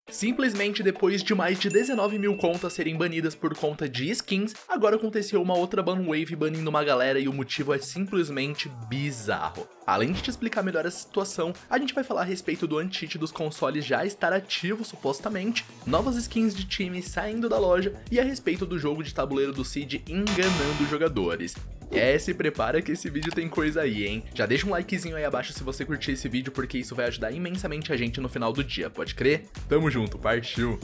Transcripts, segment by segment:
Simplesmente depois de mais de 19 mil contas serem banidas por conta de skins, agora aconteceu uma outra banwave banindo uma galera e o motivo é simplesmente bizarro. Além de te explicar melhor essa situação, a gente vai falar a respeito do anti-cheat dos consoles já estar ativo supostamente, novas skins de time saindo da loja e a respeito do jogo de tabuleiro do Seed enganando jogadores. Se prepara que esse vídeo tem coisa aí, hein? Já deixa um likezinho aí abaixo se você curtir esse vídeo, porque isso vai ajudar imensamente a gente no final do dia, pode crer? Tamo junto, partiu!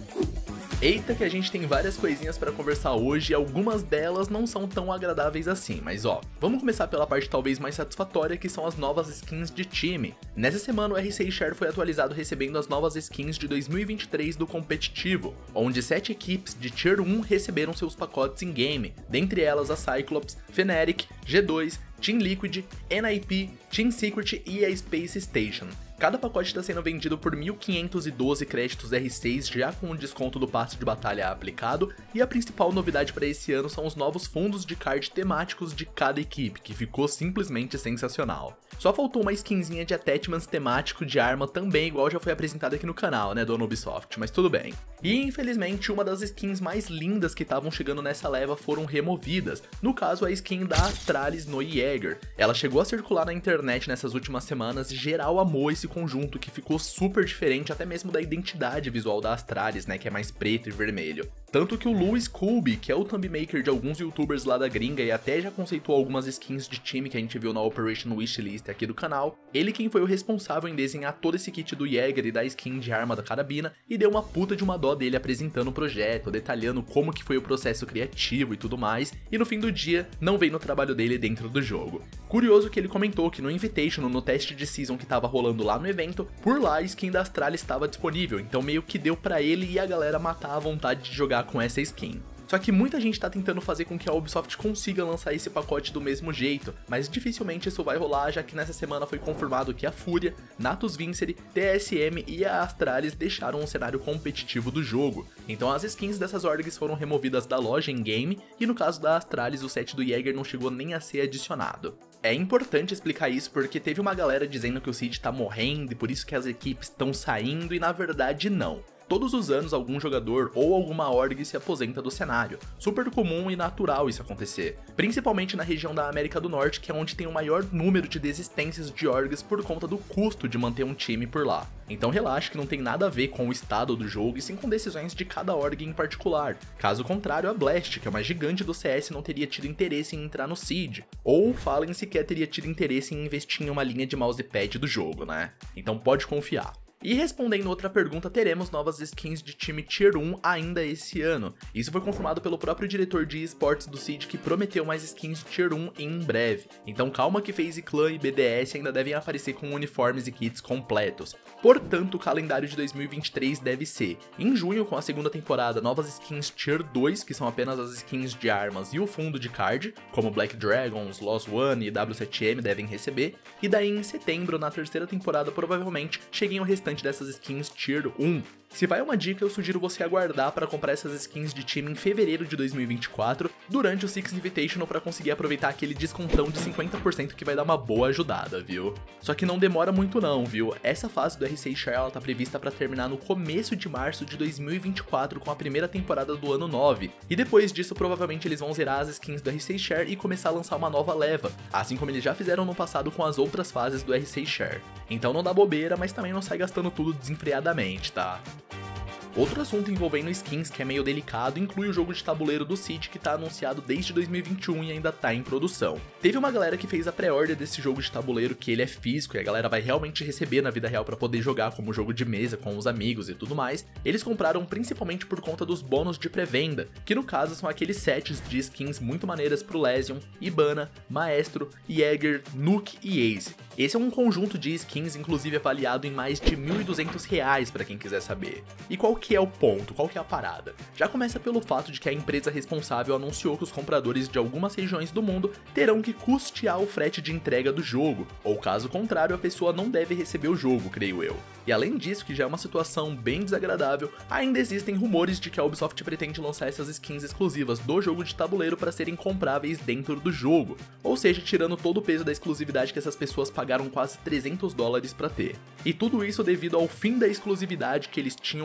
Eita que a gente tem várias coisinhas pra conversar hoje e algumas delas não são tão agradáveis assim, mas vamos começar pela parte talvez mais satisfatória, que são as novas skins de time. Nessa semana o RC Share foi atualizado recebendo as novas skins de 2023 do competitivo, onde 7 equipes de Tier 1 receberam seus pacotes in-game, dentre elas a Cyclops, Fnatic, G2, Team Liquid, NiP, Team Secret e a Space Station. Cada pacote está sendo vendido por 1.512 créditos R6, já com o desconto do passe de batalha aplicado, e a principal novidade para esse ano são os novos fundos de card temáticos de cada equipe, que ficou simplesmente sensacional. Só faltou uma skinzinha de attachments temático de arma também, igual já foi apresentado aqui no canal, né, do Ubisoft, mas tudo bem. E infelizmente uma das skins mais lindas que estavam chegando nessa leva foram removidas, no caso a skin da Astralis no Jäger. Ela chegou a circular na internet nessas últimas semanas e geral amou esse conjunto que ficou super diferente até mesmo da identidade visual da Astralis, né, que é mais preto e vermelho. Tanto que o Louis Colby, que é o thumb maker de alguns youtubers lá da gringa e até já conceituou algumas skins de time que a gente viu na Operation Wishlist aqui do canal, ele quem foi o responsável em desenhar todo esse kit do Jäger e da skin de arma da carabina, e deu uma puta de uma dó dele apresentando o projeto, detalhando como que foi o processo criativo e tudo mais, e no fim do dia não veio no trabalho dele dentro do jogo. Curioso que ele comentou que no Invitational, no teste de Season que tava rolando lá no evento, por lá a skin da Astralis estava disponível, então meio que deu pra ele e a galera matar a vontade de jogar com essa skin. Só que muita gente tá tentando fazer com que a Ubisoft consiga lançar esse pacote do mesmo jeito, mas dificilmente isso vai rolar, já que nessa semana foi confirmado que a Fúria, Natus Vincere, TSM e a Astralis deixaram o cenário competitivo do jogo. Então as skins dessas orgs foram removidas da loja em game, e no caso da Astralis o set do Jäger não chegou nem a ser adicionado. É importante explicar isso porque teve uma galera dizendo que o Seed tá morrendo e por isso que as equipes estão saindo, e na verdade não. Todos os anos algum jogador ou alguma org se aposenta do cenário, super comum e natural isso acontecer, principalmente na região da América do Norte, que é onde tem o maior número de desistências de orgs por conta do custo de manter um time por lá. Então relaxa que não tem nada a ver com o estado do jogo e sim com decisões de cada org em particular. Caso contrário, a Blast, que é uma gigante do CS, não teria tido interesse em entrar no Seed, ou Fallen sequer teria tido interesse em investir em uma linha de mousepad do jogo, né? Então pode confiar. E respondendo outra pergunta, teremos novas skins de time Tier 1 ainda esse ano. Isso foi confirmado pelo próprio diretor de esportes do Seed, que prometeu mais skins Tier 1 em breve. Então calma que FaZe Clan e BDS ainda devem aparecer com uniformes e kits completos. Portanto, o calendário de 2023 deve ser: em junho, com a segunda temporada, novas skins Tier 2, que são apenas as skins de armas e o fundo de card, como Black Dragons, Lost One e W7M devem receber. E daí em setembro, na terceira temporada, provavelmente cheguem o restante dessas skins Tier 1. Se vai uma dica, eu sugiro você aguardar para comprar essas skins de time em fevereiro de 2024, durante o Six Invitational, para conseguir aproveitar aquele descontão de 50% que vai dar uma boa ajudada, viu? Só que não demora muito não, viu? Essa fase do RC Share ela tá prevista para terminar no começo de março de 2024 com a primeira temporada do ano 9, e depois disso provavelmente eles vão zerar as skins do RC Share e começar a lançar uma nova leva, assim como eles já fizeram no passado com as outras fases do RC Share. Então não dá bobeira, mas também não sai gastando tudo desenfreadamente, tá? Outro assunto envolvendo skins que é meio delicado inclui o jogo de tabuleiro do Seed, que tá anunciado desde 2021 e ainda tá em produção. Teve uma galera que fez a pré-order desse jogo de tabuleiro, que ele é físico e a galera vai realmente receber na vida real pra poder jogar como jogo de mesa com os amigos e tudo mais. Eles compraram principalmente por conta dos bônus de pré-venda, que no caso são aqueles sets de skins muito maneiras pro Lesion, Ibana, Maestro, Jäger, Nuke e Ace. Esse é um conjunto de skins inclusive avaliado em mais de R$ 1.200 pra quem quiser saber. E qual que é o ponto? Qual que é a parada? Já começa pelo fato de que a empresa responsável anunciou que os compradores de algumas regiões do mundo terão que custear o frete de entrega do jogo, ou caso contrário a pessoa não deve receber o jogo, creio eu. E além disso, que já é uma situação bem desagradável, ainda existem rumores de que a Ubisoft pretende lançar essas skins exclusivas do jogo de tabuleiro para serem compráveis dentro do jogo, ou seja, tirando todo o peso da exclusividade que essas pessoas pagaram quase $300 para ter. E tudo isso devido ao fim da exclusividade que eles tinham com a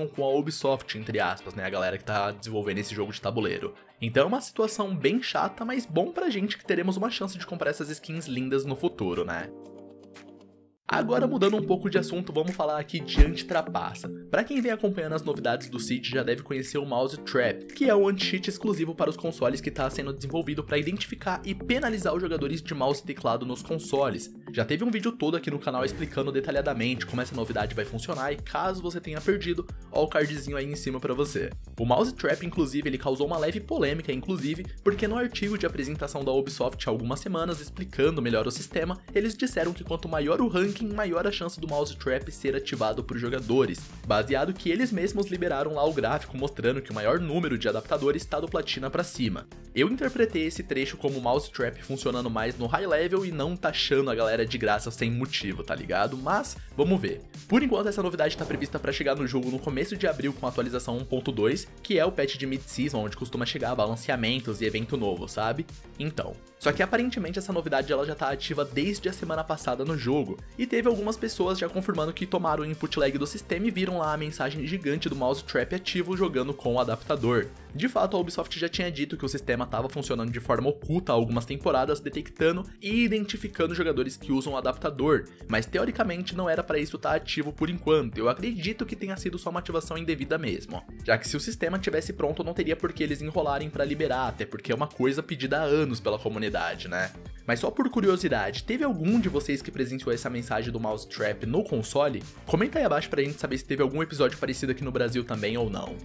Ubisoft, entre aspas, né, a galera que tá desenvolvendo esse jogo de tabuleiro. Então é uma situação bem chata, mas bom pra gente que teremos uma chance de comprar essas skins lindas no futuro, né? Agora mudando um pouco de assunto, vamos falar aqui de anti-trapaça. Pra quem vem acompanhando as novidades do City já deve conhecer o Mouse Trap, que é um anti-cheat exclusivo para os consoles que está sendo desenvolvido para identificar e penalizar os jogadores de mouse e teclado nos consoles. Já teve um vídeo todo aqui no canal explicando detalhadamente como essa novidade vai funcionar e caso você tenha perdido, ó o cardzinho aí em cima pra você. O Mouse Trap, inclusive, ele causou uma leve polêmica, porque no artigo de apresentação da Ubisoft há algumas semanas explicando melhor o sistema, eles disseram que quanto maior o ranking, maior a chance do Mouse Trap ser ativado por jogadores, baseado que eles mesmos liberaram lá o gráfico mostrando que o maior número de adaptadores está do platina pra cima. Eu interpretei esse trecho como o Mouse Trap funcionando mais no high level e não taxando a galera de graça sem motivo, tá ligado? Mas, vamos ver. Por enquanto essa novidade está prevista para chegar no jogo no começo de abril com a atualização 1.2, que é o patch de mid-season, onde costuma chegar balanceamentos e evento novo, sabe? Então, só que aparentemente essa novidade ela já tá ativa desde a semana passada no jogo, e teve algumas pessoas já confirmando que tomaram o input lag do sistema e viram lá a mensagem gigante do Mouse Trap ativo jogando com o adaptador. De fato, a Ubisoft já tinha dito que o sistema estava funcionando de forma oculta há algumas temporadas, detectando e identificando jogadores que usam o adaptador, mas teoricamente não era para isso estar ativo por enquanto. Eu acredito que tenha sido só uma ativação indevida mesmo, já que se o sistema tivesse pronto não teria por que eles enrolarem para liberar, até porque é uma coisa pedida há anos pela comunidade, né? Mas só por curiosidade, teve algum de vocês que presenciou essa mensagem do Mouse Trap no console? Comenta aí abaixo pra gente saber se teve algum episódio parecido aqui no Brasil também ou não.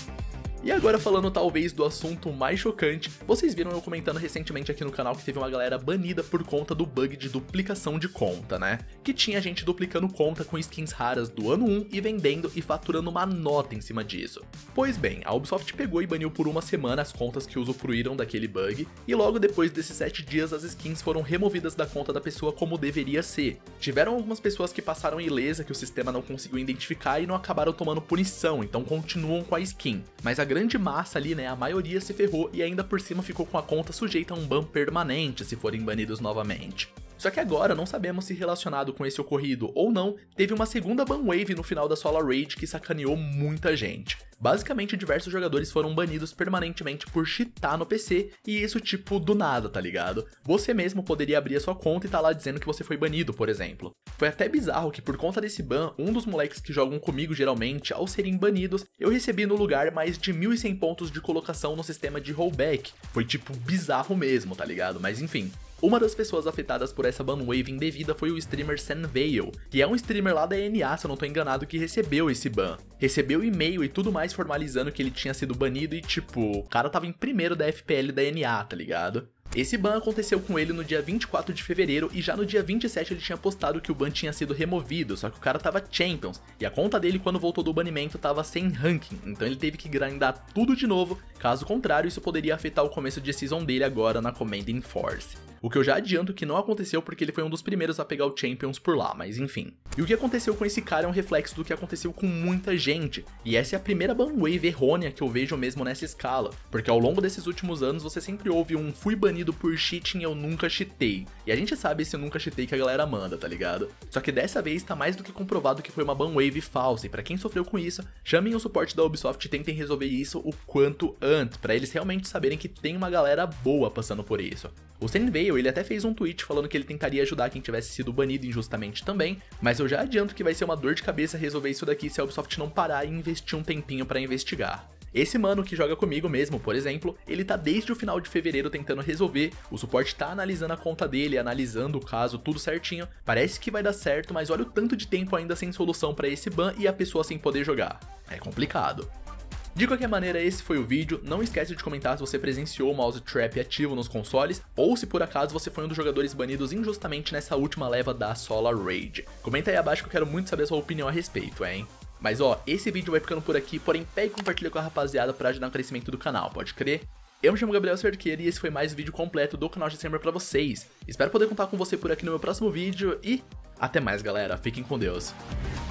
E agora falando talvez do assunto mais chocante, vocês viram eu comentando recentemente aqui no canal que teve uma galera banida por conta do bug de duplicação de conta, né? Que tinha gente duplicando conta com skins raras do ano 1 e vendendo e faturando uma nota em cima disso. Pois bem, a Ubisoft pegou e baniu por uma semana as contas que usufruíram daquele bug, e logo depois desses 7 dias as skins foram removidas da conta da pessoa como deveria ser. Tiveram algumas pessoas que passaram ilesa que o sistema não conseguiu identificar e não acabaram tomando punição, então continuam com a skin. Mas a grande massa ali, né, a maioria se ferrou e ainda por cima ficou com a conta sujeita a um ban permanente se forem banidos novamente. Só que agora não sabemos se relacionado com esse ocorrido ou não, teve uma segunda ban wave no final da Solar Rage que sacaneou muita gente. Basicamente, diversos jogadores foram banidos permanentemente por cheatar no PC, e isso tipo do nada, tá ligado? Você mesmo poderia abrir a sua conta e tá lá dizendo que você foi banido, por exemplo. Foi até bizarro que por conta desse ban, um dos moleques que jogam comigo geralmente, ao serem banidos, eu recebi no lugar mais de 1.100 pontos de colocação no sistema de rollback. Foi tipo bizarro mesmo, tá ligado? Mas enfim. Uma das pessoas afetadas por essa banwave indevida foi o streamer Senveil, que é um streamer lá da NA, se eu não tô enganado, que recebeu esse ban. Recebeu e-mail e tudo mais formalizando que ele tinha sido banido e tipo, o cara tava em primeiro da FPL da NA, tá ligado? Esse ban aconteceu com ele no dia 24 de fevereiro e já no dia 27 ele tinha postado que o ban tinha sido removido, só que o cara tava Champions, e a conta dele quando voltou do banimento tava sem ranking, então ele teve que grindar tudo de novo, caso contrário isso poderia afetar o começo de season dele agora na Commanding Force. O que eu já adianto que não aconteceu porque ele foi um dos primeiros a pegar o Champions por lá, mas enfim. E o que aconteceu com esse cara é um reflexo do que aconteceu com muita gente, e essa é a primeira banwave errônea que eu vejo mesmo nessa escala, porque ao longo desses últimos anos você sempre ouve um fui banido por cheating, eu nunca cheatei. E a gente sabe esse nunca cheatei que a galera manda, tá ligado? Só que dessa vez tá mais do que comprovado que foi uma banwave falsa, e pra quem sofreu com isso, chamem o suporte da Ubisoft e tentem resolver isso o quanto antes, pra eles realmente saberem que tem uma galera boa passando por isso. O Senveil, ele até fez um tweet falando que ele tentaria ajudar quem tivesse sido banido injustamente também, mas eu já adianto que vai ser uma dor de cabeça resolver isso daqui se a Ubisoft não parar e investir um tempinho pra investigar. Esse mano que joga comigo mesmo, por exemplo, ele tá desde o final de fevereiro tentando resolver, o suporte tá analisando a conta dele, analisando o caso, tudo certinho, parece que vai dar certo, mas olha o tanto de tempo ainda sem solução pra esse ban e a pessoa sem poder jogar. É complicado. De qualquer maneira, esse foi o vídeo. Não esquece de comentar se você presenciou o Mouse Trap ativo nos consoles, ou se por acaso você foi um dos jogadores banidos injustamente nessa última leva da Solar Rage. Comenta aí abaixo que eu quero muito saber a sua opinião a respeito, hein? Mas ó, esse vídeo vai ficando por aqui, porém pega e compartilha com a rapaziada pra ajudar no crescimento do canal, pode crer? Eu me chamo Gabriel Cerqueira e esse foi mais um vídeo completo do canal de Streamer pra vocês. Espero poder contar com você por aqui no meu próximo vídeo e até mais galera, fiquem com Deus.